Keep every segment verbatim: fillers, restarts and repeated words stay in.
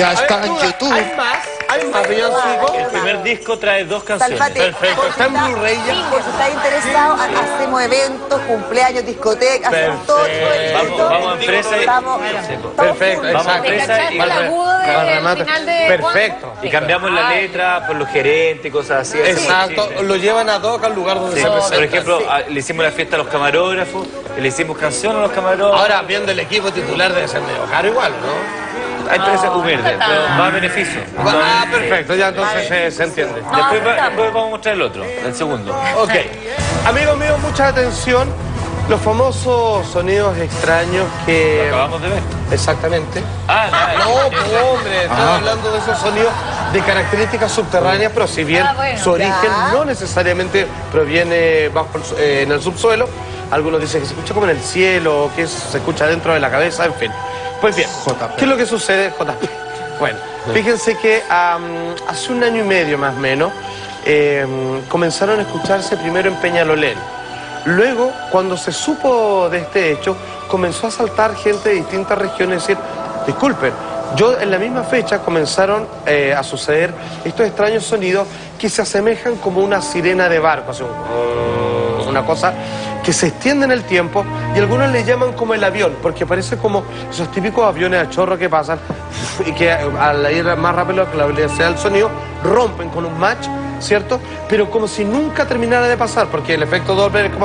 Ya está en YouTube. ¿Hay más? ¿Hay más villancicos? El primer disco trae dos canciones. Salfate, Perfecto. Está en Blu-ray ya. Por si está interesado, ha- hacemos eventos, cumpleaños, discotecas, hacemos todo, todo el Vamos, evento. vamos a empresa y... Vamos, Perfecto, Vamos a exacto. empresa y... el agudo del Para remate. final de Perfecto. Y cambiamos la letra por los gerentes y cosas así. Exacto. Sí. Lo llevan a todos al lugar donde Sí. se Por presenta. ejemplo, a- le hicimos la fiesta a los camarógrafos, le hicimos canción a los camarógrafos. Ahora, viendo el equipo titular debe ser medio caro igual, ¿no? Hay empresas humildes, pero va a beneficio. Ah, perfecto, ya entonces se, se entiende. Después, va- después vamos a mostrar el otro, el segundo. Ok. Amigos míos, mucha atención. Los famosos sonidos extraños que... Acabamos de ver. Exactamente. Ah, nada. No, pues, hombre, estoy hablando de esos sonidos de características subterráneas, pero si bien Ah, bueno, su origen ya. no necesariamente proviene bajo el su- eh, en el subsuelo, algunos dicen que se escucha como en el cielo, que es- se escucha dentro de la cabeza, en fin. Pues bien, J P. ¿qué es lo que sucede, J P? Bueno, fíjense que am, hace un año y medio más o menos em, comenzaron a escucharse primero en Peñalolén. Luego, cuando se supo de este hecho, comenzó a saltar gente de distintas regiones y decir, disculpen, yo en la misma fecha comenzaron eh, a suceder estos extraños sonidos que se asemejan como una sirena de barco, así un- una cosa que se extiende en el tiempo y algunos le llaman como el avión, porque parece como esos típicos aviones a chorro que pasan y que al ir más rápido que la velocidad del sonido rompen con un match, ¿cierto? Pero como si nunca terminara de pasar, porque el efecto Doppler es como...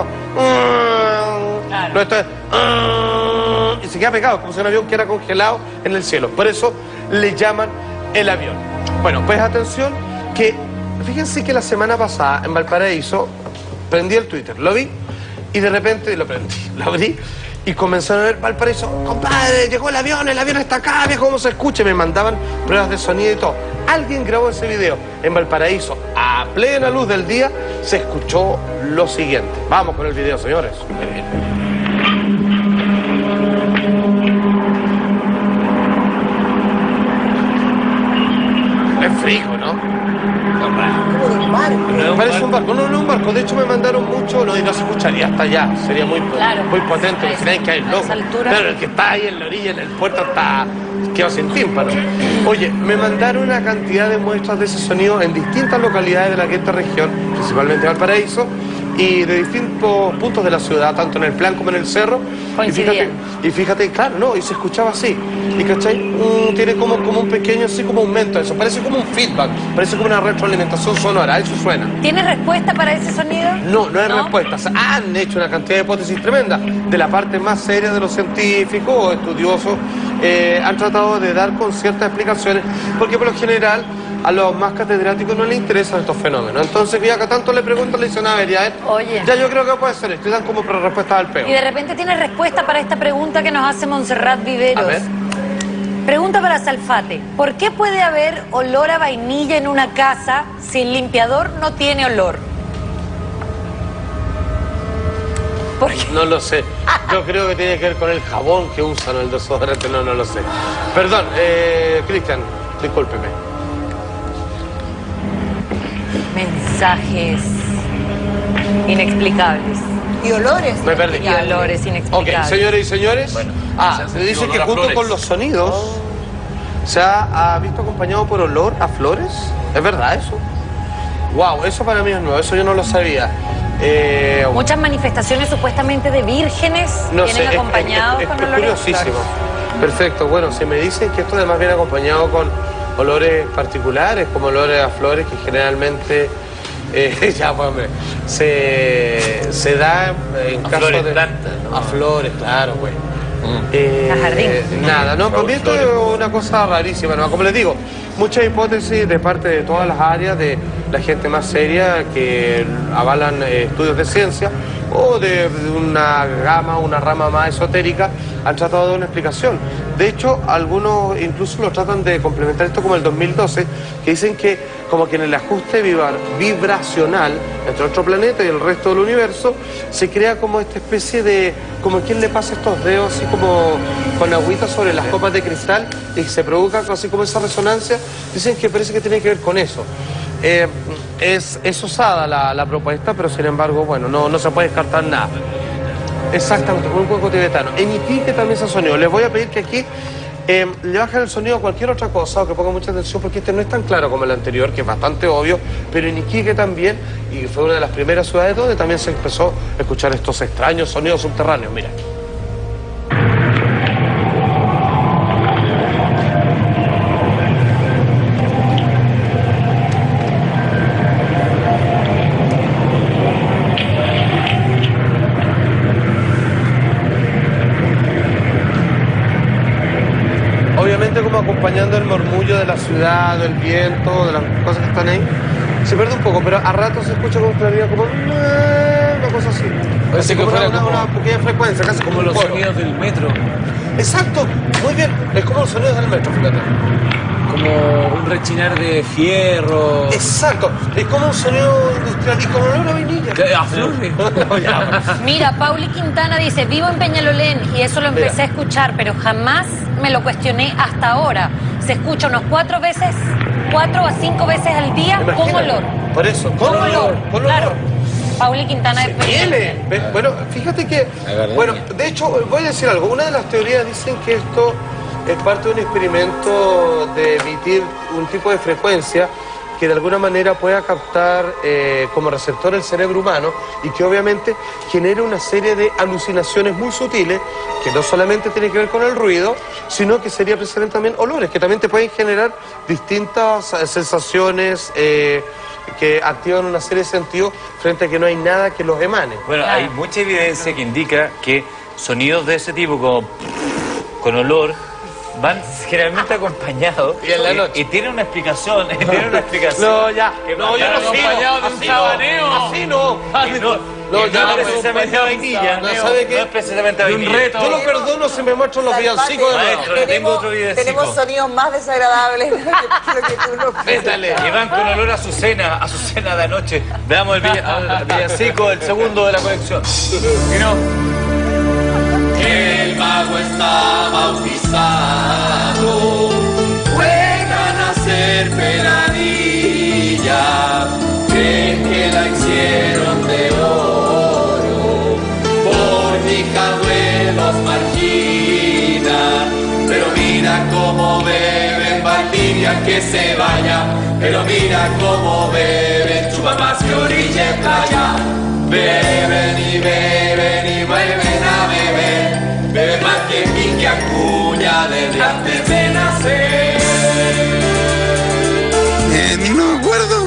Claro. No, esto es... Y se queda pegado, como si un avión queda congelado en el cielo. Por eso le llaman el avión. Bueno, pues atención que... Fíjense que la semana pasada en Valparaíso prendí el Twitter, lo vi y de repente lo prendí, lo abrí y comenzaron a ver Valparaíso, compadre, llegó el avión, el avión está acá, viejo, cómo se escucha, me mandaban pruebas de sonido y todo. Alguien grabó ese video en Valparaíso, a plena luz del día, se escuchó lo siguiente. Vamos con el video, señores. Muy bien. Es frío, ¿no? como de un mar. Parece un barco, no, no un barco, de hecho me mandaron mucho, no, y no se escucharía hasta allá, sería muy, Claro. muy potente, A me creen que hay esa- a loco. esa altura. Pero el que está ahí en la orilla, en el puerto, está quedó sin tímpano. Oye, me mandaron una cantidad de muestras de ese sonido en distintas localidades de la quinta región, principalmente Valparaíso, y de distintos puntos de la ciudad, tanto en el plan como en el cerro. Y fíjate, Coincidían. y fíjate, claro, no, y se escuchaba así. Y cachai, Mm, tiene como, como un pequeño, así como aumento eso, parece como un feedback, parece como una retroalimentación sonora, eso suena. ¿Tienes respuesta para ese sonido? No, no hay ¿No? respuestas. Han hecho una cantidad de hipótesis tremendas. De la parte más seria de los científicos o estudiosos, eh, han tratado de dar con ciertas explicaciones, porque por lo general a los más catedráticos no les interesan estos fenómenos. Entonces, ya que tanto le preguntan, le dicen, a ver, ya, eh, Oye. ya yo creo que puede ser esto, y dan como respuesta al peo. Y de repente tienes respuesta para esta pregunta que nos hace Montserrat Viveros. A ver. Pregunta para Salfate. ¿Por qué puede haber olor a vainilla en una casa si el limpiador no tiene olor? ¿Por qué? No lo sé. Yo creo que tiene que ver con el jabón que usan o el desodorante, no, no lo sé. Perdón, eh, Cristian, discúlpeme. Mensajes inexplicables. Y olores. Me perdí. Y olores Ok, inexplicables. señores y señores. ah, se dice que junto con los sonidos se ha, ha visto acompañado por olor a flores. ¿Es verdad eso? Wow, eso para mí es nuevo, eso yo no lo sabía. Eh, Muchas manifestaciones supuestamente de vírgenes no vienen sé, es- acompañados es, es, con es olores. curiosísimo. Perfecto, bueno, si me dicen que esto además viene acompañado con olores particulares, como olores a flores que generalmente, eh, ya pues hombre, se, se da en A caso flores, de... plantas, ¿no? A flores, claro, pues. Eh, A jardín. Nada, no, para mí esto es una cosa rarísima, ¿no? Como les digo, muchas hipótesis de parte de todas las áreas, de la gente más seria que avalan eh, estudios de ciencia o de, de una gama, una rama más esotérica, han tratado de dar una explicación. De hecho, algunos incluso lo tratan de complementar esto como el dos mil doce, que dicen que como que en el ajuste vibra- vibracional entre otro planeta y el resto del universo, se crea como esta especie de, como quien le pasa estos dedos así como con agüita sobre las copas de cristal y se provoca así como esa resonancia. Dicen que parece que tiene que ver con eso. Eh, es, es osada la, la propuesta, pero sin embargo, bueno, no, no se puede descartar nada. Exactamente, con un cuenco tibetano. En Iquique también se ha sonido. Les voy a pedir que aquí eh, le bajan el sonido a cualquier otra cosa o que ponga mucha atención porque este no es tan claro como el anterior, que es bastante obvio, pero en Iquique también, y fue una de las primeras ciudades donde también se empezó a escuchar estos extraños sonidos subterráneos. Mira. Obviamente como acompañando el murmullo de la ciudad, del viento, de las cosas que están ahí, se pierde un poco, pero a ratos se escucha con claridad como una cosa así. Parece que como fuera una, como, una pequeña frecuencia, casi como como los un coro. sonidos del metro, Exacto, muy bien, es como los sonidos del metro, fíjate. como un rechinar de fierro. Exacto, es como un sonido industrial y como olor a vainilla. Que a flor de- No, ya. Mira, Pauli Quintana dice, vivo en Peñalolén y eso lo empecé Mira. a escuchar, pero jamás me lo cuestioné hasta ahora. Se escucha unos cuatro veces, cuatro a cinco veces al día con Imagínate. olor. Por eso, con, Con olor, con claro. olor. Pauli Quintana Se de Peñalolén. viene. Ve- Bueno, fíjate que, verdad. bueno, de hecho, voy a decir algo. Una de las teorías dicen que esto es parte de un experimento de emitir un tipo de frecuencia que de alguna manera pueda captar eh, como receptor el cerebro humano y que obviamente genere una serie de alucinaciones muy sutiles que no solamente tienen que ver con el ruido, sino que sería precisamente también olores, que también te pueden generar distintas eh, sensaciones eh, que activan una serie de sentidos frente a que no hay nada que los emane. Bueno, Claro. hay mucha evidencia que indica que sonidos de ese tipo, como con olor, van generalmente acompañados. Y en la noche. Y, tiene una explicación, tiene una explicación. No, ya. Que No, yo van no sigo. acompañado de un Así sabaneo. no. Así no. Y no, No, y ya, no pues, precisamente a vainilla. no, ¿sabe qué? No es precisamente a De un vainilla. reto. Yo lo perdono si me muestran los villancicos de nuevo. Maestro, le tengo otro villancico. Tenemos sonidos más desagradables que lo que tú nos Métale. Y van con olor a su cena, a su cena de anoche. Veamos el, villa- el villancico, el segundo de la colección. Y no. El mago está bautizado, juegan a ser peladilla, creen que la hicieron de oro, por mi los margina, pero mira cómo beben, Valdivia que se vaya, pero mira cómo beben, chupa más que orilla y playa, beben y beben y vuelven a beber. Bebe más que Quique Acuña desde antes de nacer. Eh, no me acuerdo.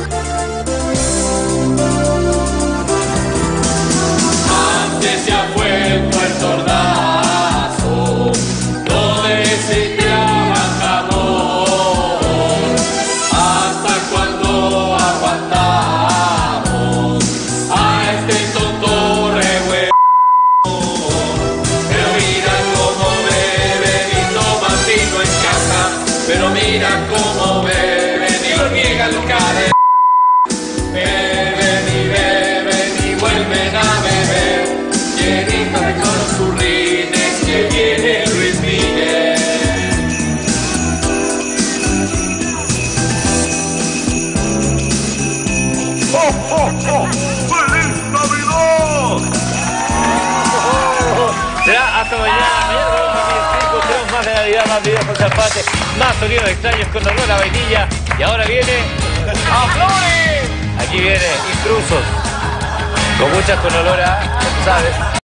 Antes se ha vuelto el tordazo, donde se clava jamón. Hasta cuando aguantamos a este tonto revuelo. Pero mira cómo beben y lo niegan los cadenas. Beben y beben y vuelven a beber. Llenitos de con los zurrines que viene Luis Miguel. ¡Oh, oh, oh! ¡Feliz Navidad! Será hasta mañana. Mañana tenemos más de Navidad, más videos con Zafate, más sonidos extraños con olor a vainilla. Y ahora viene ¡A Flores! Aquí viene Intrusos. Con muchas con olor a, ¿sabes?